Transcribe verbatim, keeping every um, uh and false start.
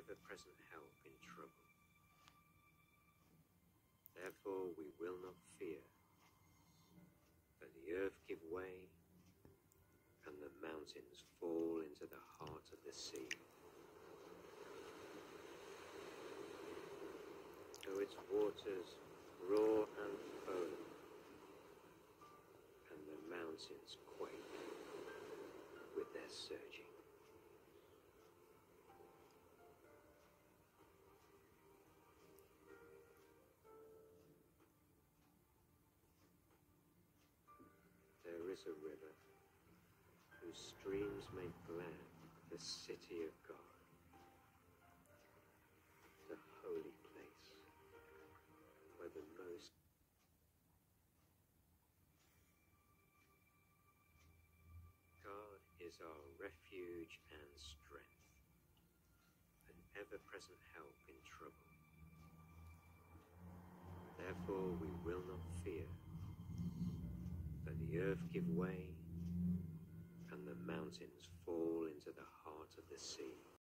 ever-present help in trouble. Therefore we will not fear, though the earth give way, and the mountains fall into the heart of the sea. Though its waters roar and foam, and the mountains quake with their surging. There is a river whose streams make glad the city of God, the holy place where the Most God is our refuge and strength, an ever-present help in trouble. Therefore we will not fear, though the earth give way, and the mountains fall into the heart of the sea.